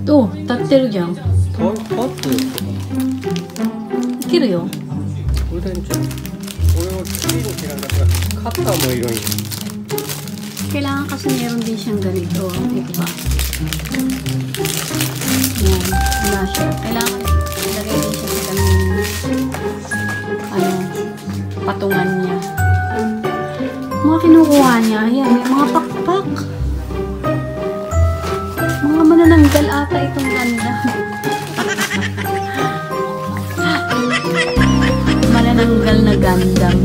お、立ってるじゃん。 パックいけるよ。 これだんちゃん。俺はきれいに切らんかったらカッターもいるんよ。 Kailangan kasi meron din siyang ganito. Ito ba? Yan. Wala siya. Kailangan ilagay din siya sa ganun, patungan niya. Mga kinukuha niya. Ayan. May mga pakpak. Mga manananggal ata itong ganda. Manananggal na Gundam.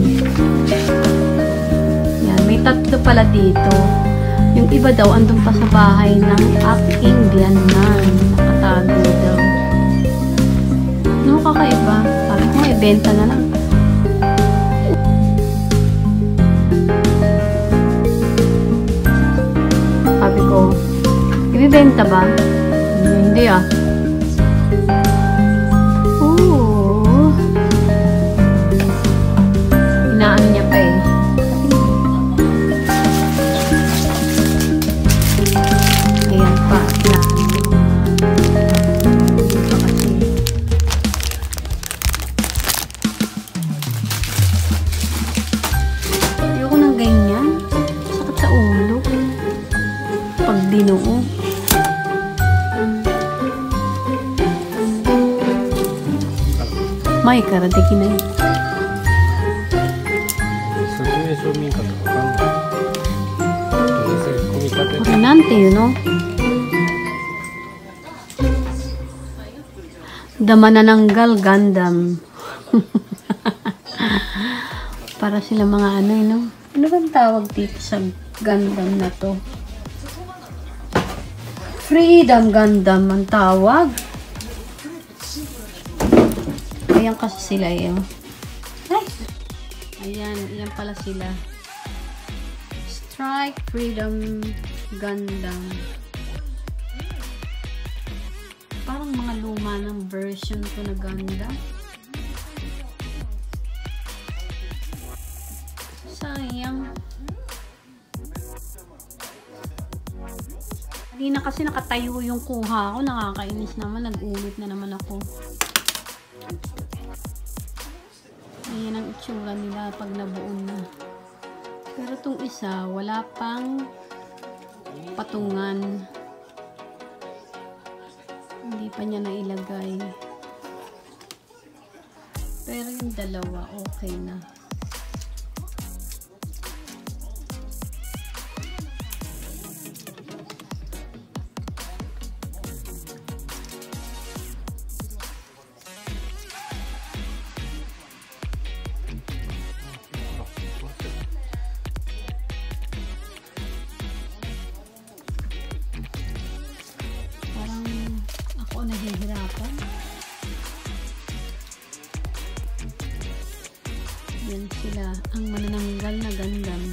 Tatlo pala dito. Yung iba daw andun pa sa bahay ng aking biyanan. Nakatago daw. No, kakaiba. Sabi ko, ibenta na lang. Sabi ko, ibibenta ba? Hindi ah. Inaano niya pa eh. Dinoo. May karadeki na yun. Kore nante yun, no? Damanananggal Gundam. Para sila mga ano, no? Ano bang tawag dito sa Gundam na to? Freedom Gundam ang tawag. Ayan kasi sila yun. Ay! Ayan, ayan pala sila. Strike Freedom Gundam. Parang mga luma ng version to na Gundam. Sayang. Hindi na kasi nakatayo yung kuha ko. Nakakainis naman. Nag-ulit na naman ako. Ayan ang itsura nila pag nabuon na. Pero itong isa, wala pang patungan. Hindi pa niya nailagay. Pero yung dalawa, okay na. Nahihirapan. Yan sila, ang manananggal na Gundam.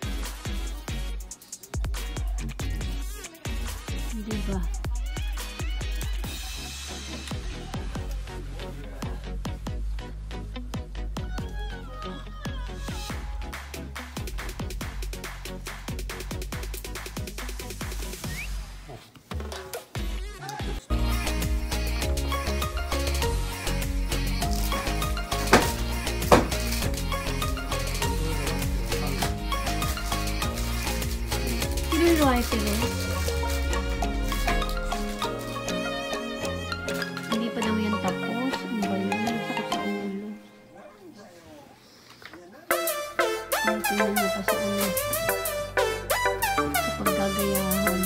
Diba? Hindi pa daw yan tapos. Ang ba yun? Sakit sa ulo. Tingnan niya pa sa ano. Sa paggagayahan.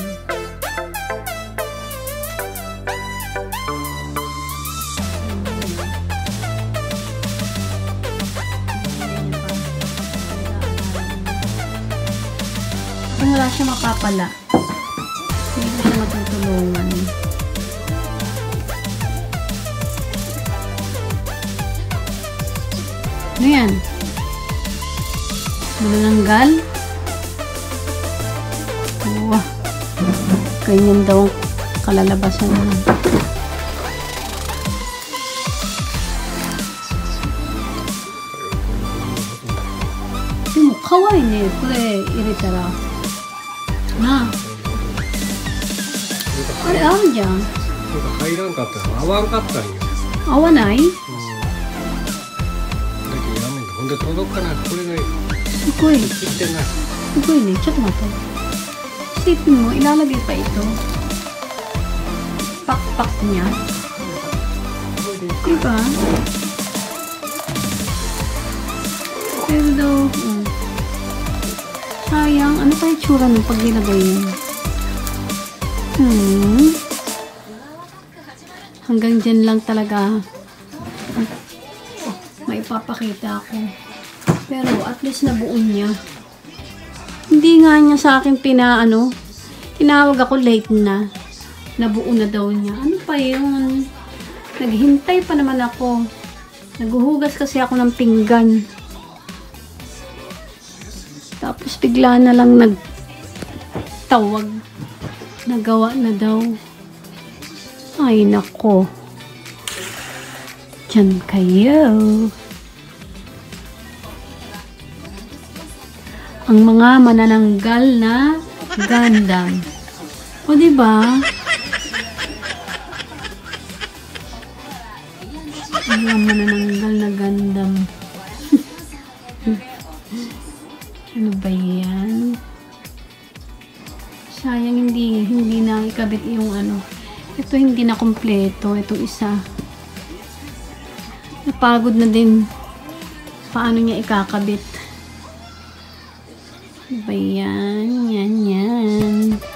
Kung wala siya mapapala, hindi ko siya matutulungan. Ano yan? Manananggal? Wow. Ganyan daw ang kalalabasan na. Deも可愛いね。これ入れたらなあ。あれあるじゃん。 なんか入らんかったら合わんかったんよ。 合わない？ だけどやめんの。ほんで届かない。これがすごい。 切ってない。 すごいね. Chat mo to. Isipin mo, ilalagay pa ito. Pak-pak niya. Diba? Pero daw, sayang. Ano pa yung tsura nung pag nilagay yun? Hanggang dyan lang talaga. May papakita ako. Pero at least nabuo niya. Hindi nga niya sa akin tinawag ako late na. Nabuo na daw niya. Ano pa yun? Naghintay pa naman ako. Naghuhugas kasi ako ng pinggan. Tapos bigla na lang nagtawag. Nagawa na daw. Ay nako. Diyan kayo. Ang mga manananggal na Gundam. O diba? Ang mga manananggal na Gundam. Ano ba yan? Sayang hindi na ikabit yung Ito hindi na kompleto. Ito isa. Napagod na din. Paano niya ikakabit? Ano ba yan? Yan.